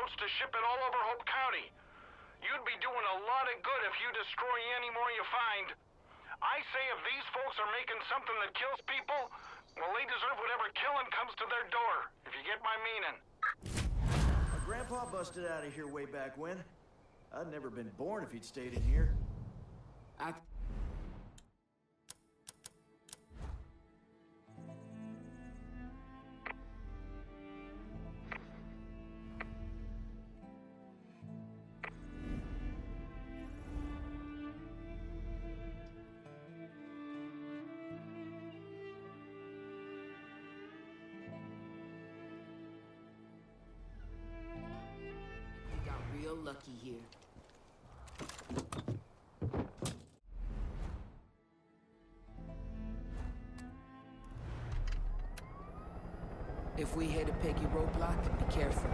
wants to ship it all over Hope County. You'd be doing a lot of good if you destroy any more you find. I say if these folks are making something that kills people, well, they deserve whatever killing comes to their door, if you get my meaning. My grandpa busted out of here way back when. I'd never been born if he'd stayed in here. Real lucky here. If we hit a Peggy roadblock, be careful.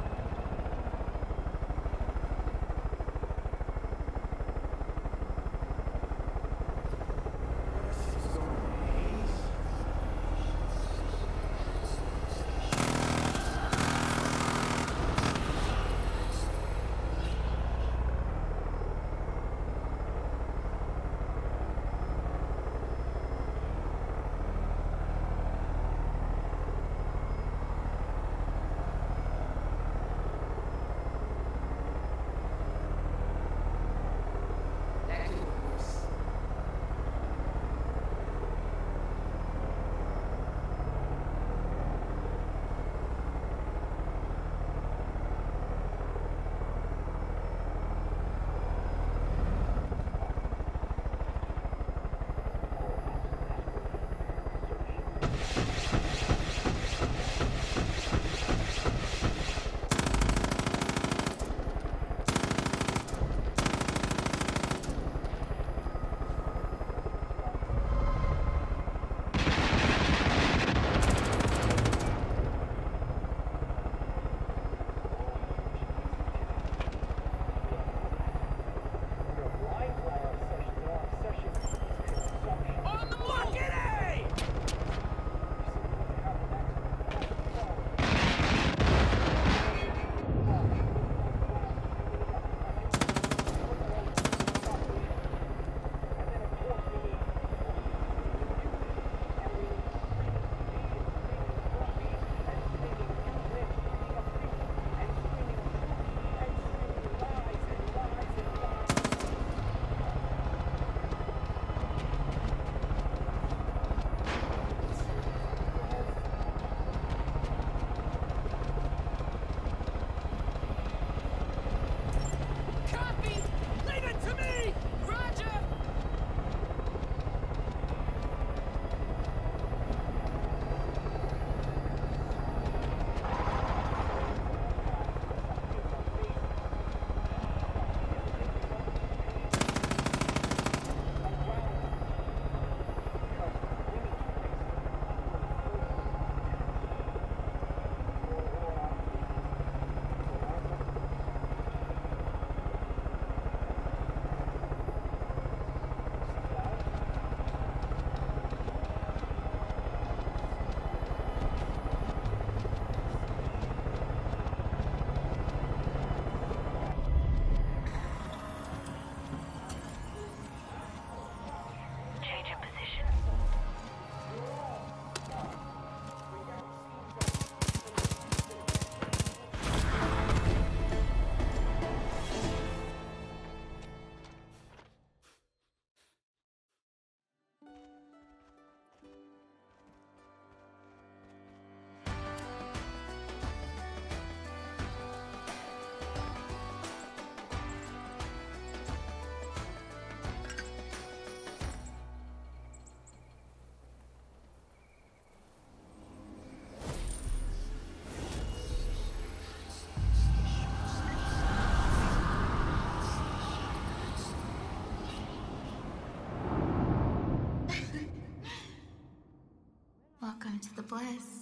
Welcome to the bliss.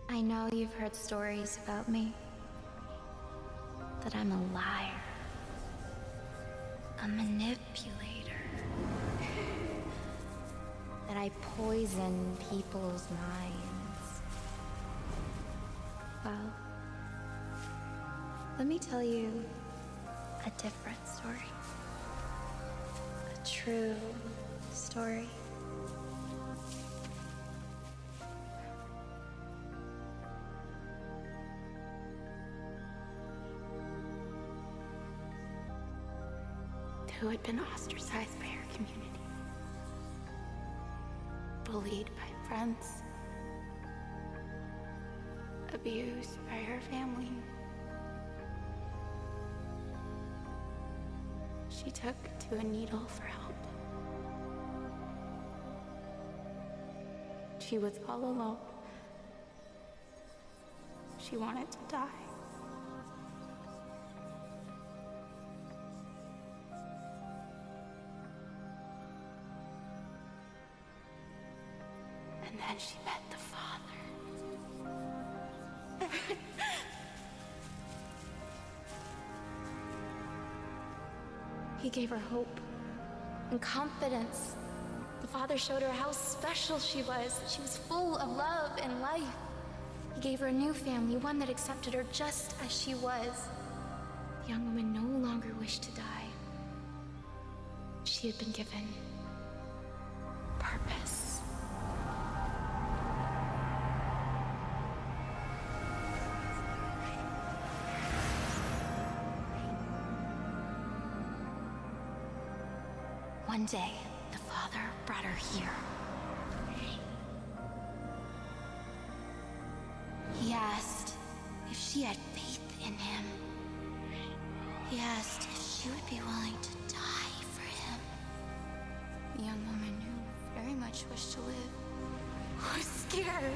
I know you've heard stories about me. That I'm a liar. A manipulator. That I poison people's minds. Well, let me tell you a different story. A true story. Who had been ostracized by her community, bullied by friends, abused by her family. She took to a needle for help. She was all alone. She wanted to die. And then she met the Father. He gave her hope and confidence. The Father showed her how special she was, that she was full of love and life. He gave her a new family, one that accepted her just as she was. The young woman no longer wished to die. She had been given purpose. One day, the Father brought her here. He asked if she had faith in him. He asked if she would be willing to die for him. The young woman, who very much wished to live, was scared.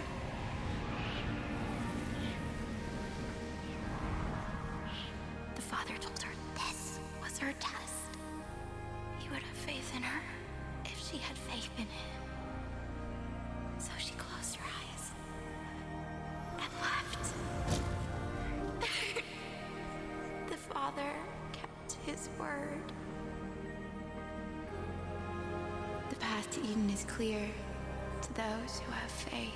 The Father told her this was her test. He would have faith in her if she had faith in him. So she closed her eyes and left. The Father kept his word. The path to Eden is clear to those who have faith.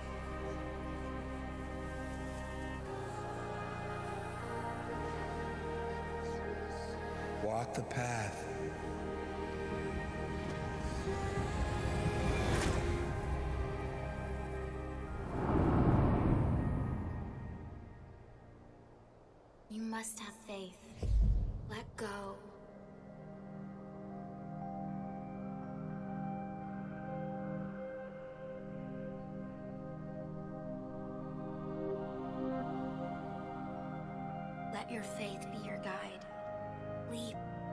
Walk the path. You must have faith. Let go. Let your faith be your guide. Leap.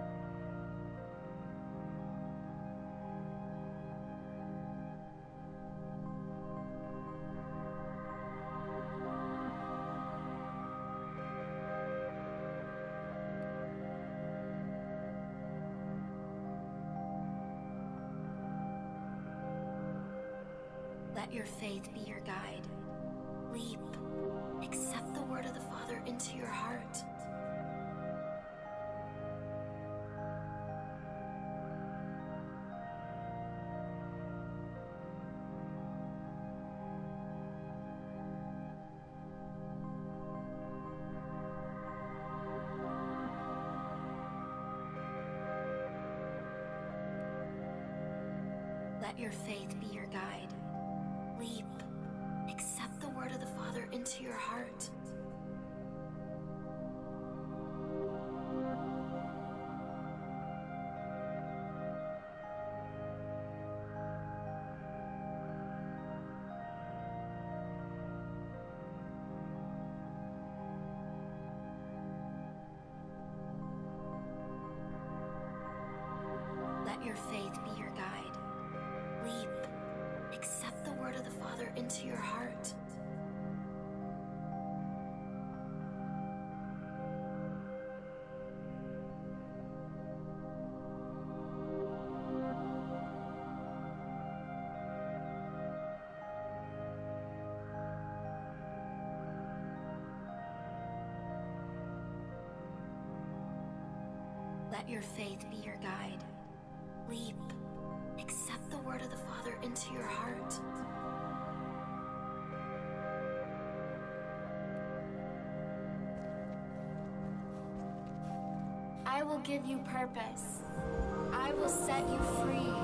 Let your faith be your guide. Leap. Accept the word of the Father into your heart. Let your faith be your guide. Leap. Accept the word of the Father into your heart. Let your faith be your guide. Leap. Accept the word of the Father into your heart. Let your faith be your guide. Leap. Accept the word of the Father into your heart. I will give you purpose. I will set you free.